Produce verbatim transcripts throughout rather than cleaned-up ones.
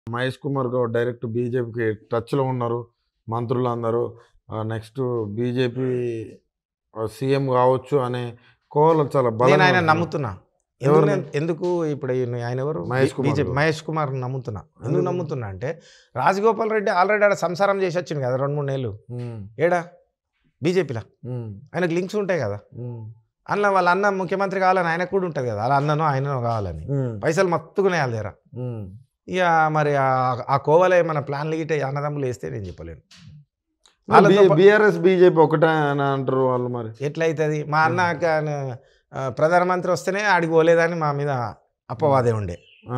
Mahesh Kumar Goud direct బీజేపీకి టచ్‌లో ఉన్నారు మంత్రులందరూ. ఆహ్, నెక్స్ట్ బీజేపీ ఆహ్, సీఎం గావచ్చు అనే కోవలో చాలా నేను బలంగా ఆయన ఉంటున్నారు. నమ్ముతున్నా. ఎందుకు ఎవరిని? నేను ఎందుకు ఇప్పుడు ఈయన ఆయన ఎవరు? మహేష్ కుమార్ బీజేపీ గౌడ్. మహేష్ కుమార్‌ని నమ్ముతున్నా. ఎందుకు ఎందుకు? నమ్ముతున్నా అంటే రాజగోపాల్ రెడ్డి ఆల్రెడీ ఆడ సంసారం చేసి వచ్చిండు కదా రెండు మూడు నెలలు. హ్మ్. ఏడా? బీజేపీలో. హ్మ్. ఆయనకు లింక్స్ ఉంటాయి కదా! హ్మ్. అందులో వాళ్ళ అన్న ముఖ్యమంత్రి కావాలని ఆయనకు కూడా ఉంటది కదా! వాళ్ళ అన్ననో, ఆయననో కావాలని. హ్మ్. పైసలు మత్తుగున్నాయి ఆళ్ళ దగ్గర. హ్మ్. ఇక మరి ఆహ్, ఆ కోవలో ఏమన్నా ప్లాన్లు గిట్ట అన్నదమ్ములు ఏస్తే నేను చెప్పలేను. బీ వాళ్ళతో పా బీఆర్ఎస్, బీజేపీ ఒకటే అని అంటారు వాళ్ళు మరి. ఎట్లయితది? మా అన్న కాన ఆహ్, ప్రధానమంత్రి వస్తేనే ఆడికి పోలేదని మా మీద అపవాదే ఉండే. ఆ!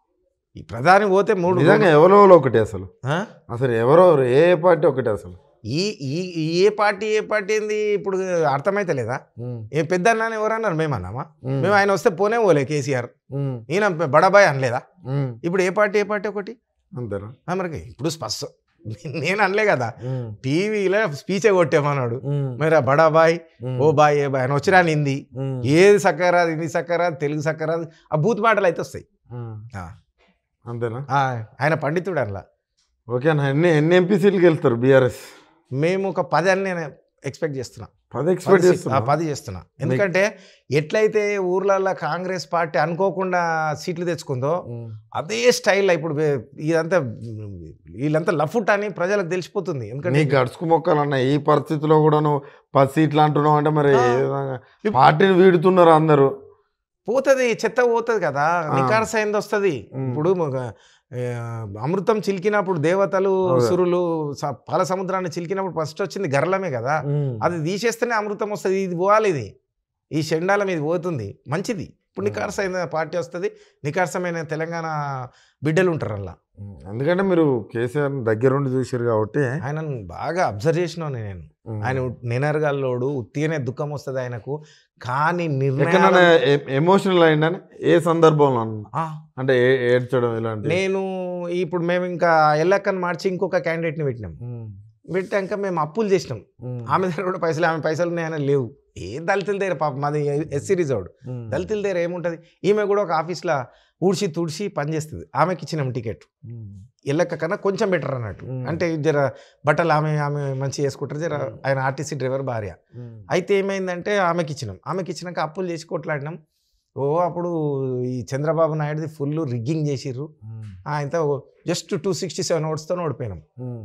ఈ ప్రధాని పోతే మూడు నిజంగా ఎవరెవరు ఒకటే అసలు. ఆ? అసలు ఎవరెవరు ఏ ఏ పార్టీ ఒకటే అసలు. ఈ ఈ ఈ ఏ పార్టీ ఏ పార్టీ ఏంది ఇప్పుడు అర్థమైతలేదా? హ్మ్. ఏ పెద్దన్నాని ఎవరన్నారు? మేమన్నామా? హ్మ్. మేము ఆయన వస్తే పోనే పోలే కేసీఆర్. హ్మ్. ఈయన బడాబాయ్ అనలేదా? హ్మ్. ఇప్పుడు ఏ పార్టీ ఏ పార్టీ ఒకటి? అంతేనా? ఆ, మరికి ఇప్పుడు స్పష్టం నేను అనలే కదా! హ్మ్. టీవీలో స్పీచే కొట్టేమన్నాడు. హ్మ్. మరి ఆ బడాబాయ్, హ్మ్. ఓ బాయ్, ఏ బాయ్ అని వచ్చిరాని హిందీ. హ్మ్. ఏది సక్కరాదు, హిందీ సక్కరాదు, తెలుగు సక్కరాదు. ఆ బూత్ మాటలు అయితే వస్తాయి. హ్మ్. ఆ. అంతేనా? ఆ, ఆయన పండితుడు అనలా. ఓకే అన్న. ఎన్ని ఎన్ని ఎంపీ సీట్లకి వెళ్తారు బీఆర్ఎస్? మేము ఒక పది అని నేను ఎక్స్పెక్ట్ చేస్తున్నా. పది ఎక్స్పెక్ట్ పది సీ- ఆ, చేస్తున్నా. పది చేస్తున్నా. ఎందుకంటే ఎట్లయితే ఊర్లలో కాంగ్రెస్ పార్టీ అనుకోకుండా సీట్లు తెచ్చుకుందో అదే స్టైల్లో ఇప్పుడు వే- ఇదంతా వీళ్ళంతా లఫుట్ అని ప్రజలకు తెలిసిపోతుంది. ఎందుకంటే నీ గడుచుకు మొక్కాలన్న ఈ పరిస్థితిలో కూడా నువ్వు పది సీట్లు అంటున్నావు అంటే మరి ఆ. ఏ విధంగా పార్టీని వీడుతున్నారు అందరూ. పోతుంది, చెత్త పోతుంది కదా, ఆ. నికార్సైంది వస్తుంది. ఉమ్. ఇప్పుడు ఒక, ఆ, అమృతం చిలికినప్పుడు దేవతలు అవును. సురులు స- పాల సముద్రాన్ని చిలికినప్పుడు ఫస్ట్ వచ్చింది గర్లమే కదా. అది తీసేస్తేనే అమృతం వస్తుంది. ఇది పోవాలి, ఇది ఈ షెండాలం ఇది పోతుంది, మంచిది. ఇప్పుడు నికార్సైన పార్టీ వస్తుంది, నికార్సమైన తెలంగాణ బిడ్డలు ఉంటారు అలా. ఎందుకంటే మీరు కేసీఆర్ దగ్గరుండి చూసారు కాబట్టి ఆయనను బాగా అబ్జర్వ్ చేసినాను నేను. ఉమ్. ఆయన నినర్గల్లోడు, ఉత్తిగానే దుఃఖం వస్తుంది ఆయనకు, కానీ ఎక్కడైనా నిర్ణయం ఎమోషనల్ అయిందని ఏ సందర్భంలో అన్న? ఆ, అంటే ఏ- ఏడ్చడం ఇలాంటి నేను ఇప్పుడు మేము ఇంకా ఎల్లక్కని మార్చి ఇంకొక క్యాండిడేట్ని పెట్టినాం. పెట్టాక మేము అప్పులు చేసినాం. ఆమె దగ్గర కూడా పైసలు, ఆమె పైసలు ఉన్నాయని లేవు. ఏ దళితుల దగ్గర పాప మాది ఎస్సీ రిజర్వ్డ్, దళితుల దగ్గర ఏముంటుంది? ఈమె కూడా ఒక ఆఫీస్లో ఊడ్చి తుడిచి పనిచేస్తుంది. ఆమెకి ఇచ్చినాం టికెట్. ఎల్లక్క కన్నా కొంచెం బెటర్ అన్నట్టు. అంటే జర బట్టలు ఆమె ఆమె మంచిగా వేసుకుంటారు. జర ఆయన ఆర్టీసీ డ్రైవర్ భార్య. అయితే ఏమైందంటే ఆమెకి ఇచ్చినాం. ఆమెకి ఇచ్చినాక అప్పులు చేసి కొట్లాడినాం. ఓ అప్పుడు ఈ చంద్రబాబు నాయుడుది ఫుల్ రిగ్గింగ్ చేసిర్రు. ఆయనతో జస్ట్ టూ సిక్స్టీ సెవెన్ ఓట్స్తో ఓడిపోయినాం.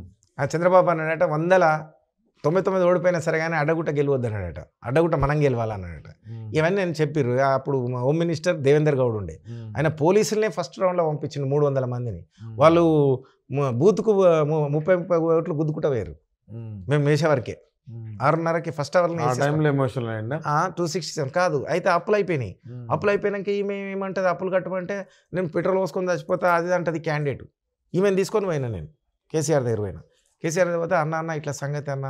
ఆ చంద్రబాబు అన్నాడట వందల తొంభై తొమ్మిది ఓడిపోయినా సరే కానీ అడ్డగుట్ట గెలవద్దు అన్నాడట. అడ్డగుట్ట మనం గెలవాలన్నాడట. ఇవన్నీ నేను చెప్పిర్రు. అప్పుడు మా హోమ్ మినిస్టర్ దేవేందర్ గౌడ్ ఉండే. ఆయన పోలీసులనే ఫస్ట్ రౌండ్లో పంపించిండు మూడు వందల మందిని. వాళ్ళు ము- బూత్కు ము- ముప్పై ముప్పై ఓట్లు గుద్దుకుంటా పోయారు. మేము వేసే వరకే ఆరున్నరకి ఫస్ట్ ఆ అవర్లో టైంలో ఎమోషనల్ అయిందా? టూ సిక్స్టీ సెవెన్ కాదు. అయితే అప్పులు అయిపోయినాయి. అప్పులు అయిపోయినాక ఈమె ఏమంటుంది, అప్పులు కట్టమంటే నేను పెట్రోల్ పోసుకొని చచ్చిపోతా అది అంటది క్యాండిడేట్. ఈమెను తీసుకొని పోయినా నేను కేసీఆర్ దగ్గర పోయినా. కేసీఆర్ దగ్గర పోతే అన్న అన్న ఇట్లా సంగతి అన్న,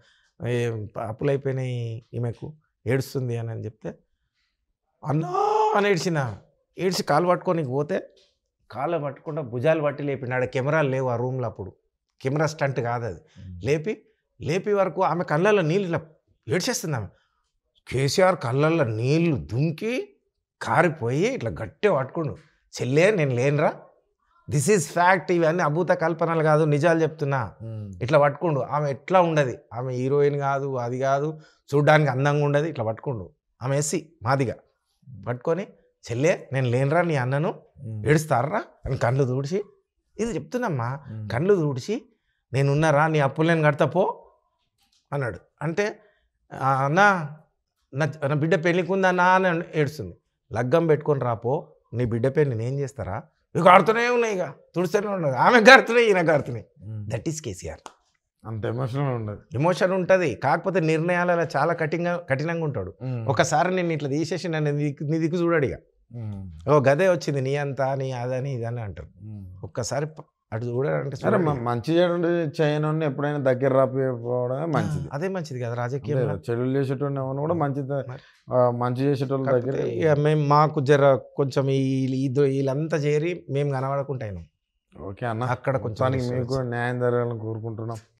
ఏం అప్పులు అయిపోయినాయి ఈమెకు, ఏడుస్తుంది అని అని చెప్తే అన్నా అని ఏడ్చిన. ఏడ్చి కాలు పట్టుకొని పోతే కాళ్ళు పట్టుకుంటా భుజాలు పట్టి లేపి, ఆడ కెమెరాలు లేవు ఆ రూమ్లో అప్పుడు, కెమెరా స్టంట్ కాదు అది. లేపి లేపి వరకు ఆమె కళ్ళల్లో నీళ్ళు ఇట్లా ఏడ్చేస్తుంది ఆమె. కేసీఆర్ కళ్ళల్లో నీళ్లు దుంకి కారిపోయి ఇట్లా గట్టిగా పట్టుకుండు. చెల్లే నేను లేనురా, దిస్ ఈజ్ ఫ్యాక్ట్, ఇవన్నీ అభూత కల్పనలు కాదు, నిజాలు చెప్తున్నా. ఇట్లా పట్టుకుండు. ఆమె ఎట్లా ఉండదు, ఆమె హీరోయిన్ కాదు, అది కాదు, చూడ్డానికి అందంగా ఉండదు. ఇట్లా పట్టుకుండు. ఆమె ఎస్సీ మాదిగా పట్టుకొని చెల్లే నేను లేనురా, నీ అన్నను ఏడుస్తారా అని కళ్ళు తుడిచి, ఇది చెప్తున్నామ్మా, కళ్ళు తుడిచి నేనున్నారా, నీ అప్పులు నేను కడతా పో అన్నాడు. అంటే "ఆ, అన్నా నా నా బిడ్డ పెళ్ళికి ఉందన్నా" అని ఏడుస్తుంది. లగ్గం పెట్టుకొని రాపో, నీ బిడ్డ పెళ్ళి నేను చేస్తారా, ఇక ఆడుతూనే ఉన్నాయి, ఇక తుడుస్తూనే ఉన్నాయి, ఆమె గారుతున్నాయి ఈయన గారుతున్నాయి. That is KCR. అంత ఎమోషనల్ ఉండదు. ఎమోషన్ ఉంటుంది, కాకపోతే నిర్ణయాలలో చాలా కఠినంగా కఠినంగా ఉంటాడు. ఒకసారి నేను ఇట్లా తీసేసి నన్ను నీ దిక్కు- నీ దిక్కు చూడాడు. ఇక ఓ గదే వచ్చింది నీ అంతా, నీ అదని ఇదని అంటారు. ఒక్కసారి ప- అటు చూడాలంటే సరే చూడండి. మ- మంచి చెడు చేయను ఎప్పుడైనా దగ్గర రాకపోవడమే మంచిది. అదే మంచిది కదా రాజకీయంలో. చెడులు చేసేటోని ఎవరు కూడా మంచిది, ఆ, మంచి చేసేటోళ్ళ దగ్గర. కాకపోతే ఇక మేము మాకు జర కొంచెం ఈ ఈ- వీళ్ళంతా చేరి మేము కనబడకుంటాను ఓకే అన్న, అక్కడ కొంచెం మొత్తానికి మీకు న్యాయం జరగాలని కోరుకుంటున్నాం.